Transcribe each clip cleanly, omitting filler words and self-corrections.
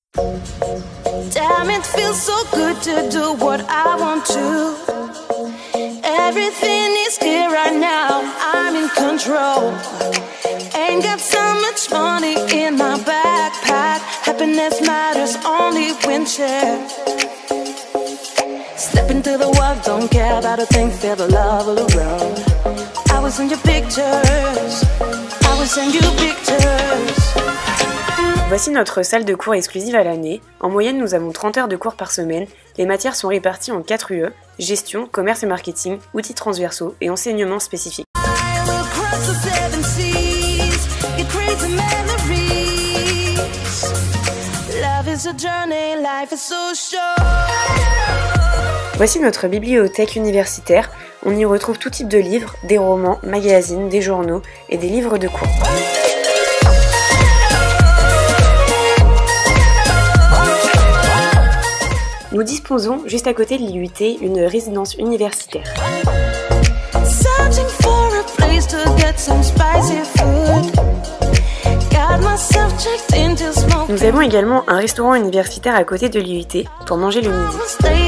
Damn, it feels so good to do what I want to. Everything is clear right now, I'm in control. Ain't got so much money in my backpack. Happiness matters only when shared. Step into the world, don't care about a thing, feel the love all around. I will send you pictures, I will send you pictures. Voici notre salle de cours exclusive à l'année. En moyenne, nous avons 30 heures de cours par semaine. Les matières sont réparties en 4 UE, gestion, commerce et marketing, outils transversaux et enseignements spécifiques. Voici notre bibliothèque universitaire. On y retrouve tout type de livres, des romans, magazines, des journaux et des livres de cours. Nous disposons, juste à côté de l'IUT, une résidence universitaire. Nous avons également un restaurant universitaire à côté de l'IUT pour manger le midi.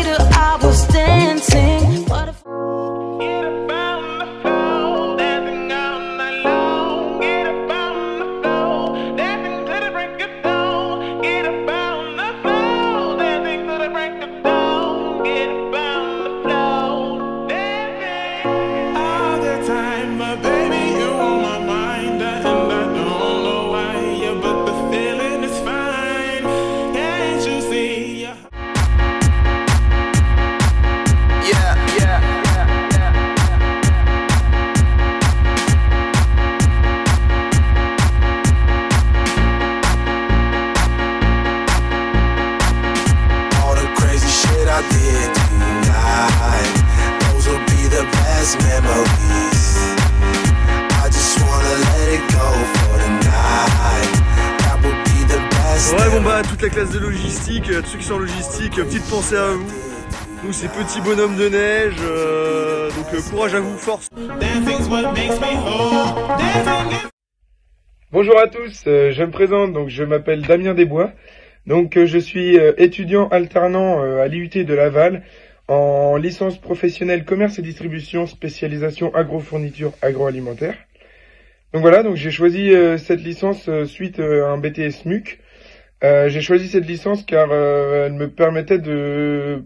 Ouais bon bah toute la classe de logistique, tous ceux qui sont en logistique, petite pensée à vous. Nous c'est petits bonhommes de neige, donc courage à vous, force. Bonjour à tous, je me présente, donc je m'appelle Damien Desbois. Donc je suis étudiant alternant à l'IUT de Laval en licence professionnelle commerce et distribution spécialisation agrofourniture agroalimentaire. Donc voilà, donc j'ai choisi cette licence suite à un BTS MUC. J'ai choisi cette licence car elle me permettait de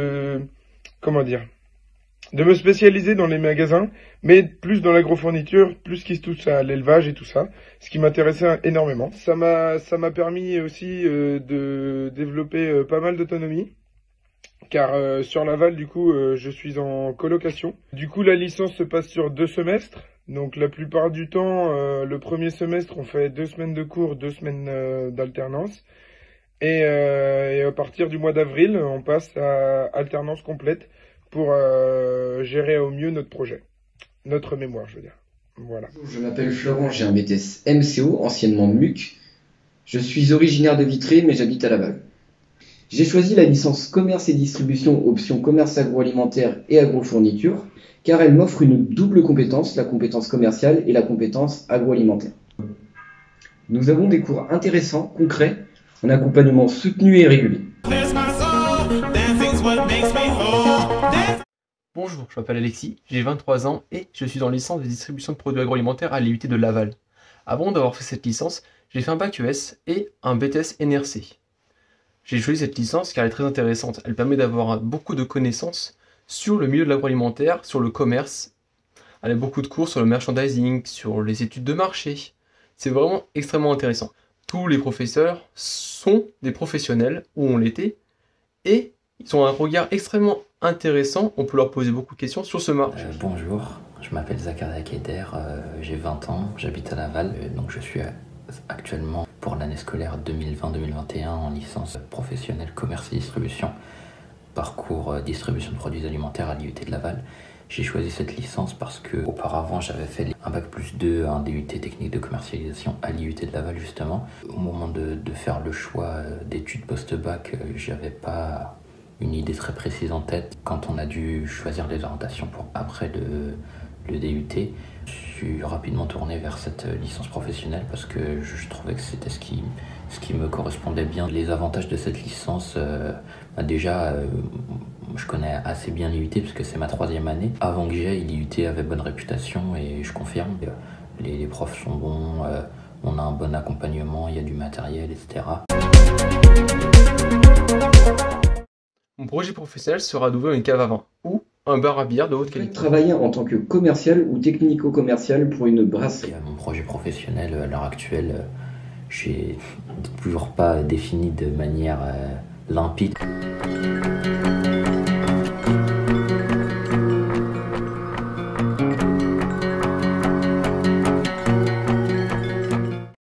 me spécialiser dans les magasins, mais plus dans l'agrofourniture, plus qui se touche à l'élevage et tout ça, ce qui m'intéressait énormément. Ça m'a permis aussi de développer pas mal d'autonomie, car sur Laval, du coup, je suis en colocation. Du coup, la licence se passe sur 2 semestres. Donc la plupart du temps, le premier semestre, on fait 2 semaines de cours, 2 semaines d'alternance. Et à partir du mois d'avril, on passe à alternance complète pour gérer au mieux notre projet, notre mémoire, je veux dire. Voilà. Je m'appelle Florent, j'ai un BTS MCO, anciennement MUC. Je suis originaire de Vitré, mais j'habite à Laval. J'ai choisi la licence commerce et distribution, option commerce agroalimentaire et agrofourniture, car elle m'offre une double compétence, la compétence commerciale et la compétence agroalimentaire. Nous avons des cours intéressants, concrets, en accompagnement soutenu et régulier. Bonjour, je m'appelle Alexis, j'ai 23 ans et je suis en licence de distribution de produits agroalimentaires à l'IUT de Laval. Avant d'avoir fait cette licence, j'ai fait un bac ES et un BTS NRC. J'ai choisi cette licence car elle est très intéressante, elle permet d'avoir beaucoup de connaissances sur le milieu de l'agroalimentaire, sur le commerce. Elle a beaucoup de cours sur le merchandising, sur les études de marché. C'est vraiment extrêmement intéressant. Tous les professeurs sont des professionnels, ou on l'était, et ils ont un regard extrêmement intéressant. On peut leur poser beaucoup de questions sur ce marché. Bonjour, je m'appelle Zakaria Keder, j'ai 20 ans, j'habite à Laval, donc je suis actuellement pour l'année scolaire 2020-2021 en licence professionnelle commerce et distribution, parcours distribution de produits alimentaires à l'IUT de Laval. J'ai choisi cette licence parce que auparavant j'avais fait un bac+2, un DUT technique de commercialisation à l'IUT de Laval justement. Au moment de faire le choix d'études post-bac, j'avais pas une idée très précise en tête. Quand on a dû choisir les orientations pour après le DUT, je suis rapidement tourné vers cette licence professionnelle parce que je trouvais que c'était ce qui ce qui me correspondait bien. Les avantages de cette licence, déjà, je connais assez bien l'IUT puisque c'est ma 3e année. Avant que j'y aille, l'IUT avait bonne réputation et je confirme. Les profs sont bons, on a un bon accompagnement, il y a du matériel, etc. Mon projet professionnel sera d'ouvrir une cave à vin ou un bar à bière de haute qualité. Travailler en tant que commercial ou technico-commercial pour une brasserie. Mon projet professionnel, à l'heure actuelle, j'ai toujours pas défini de manière limpide.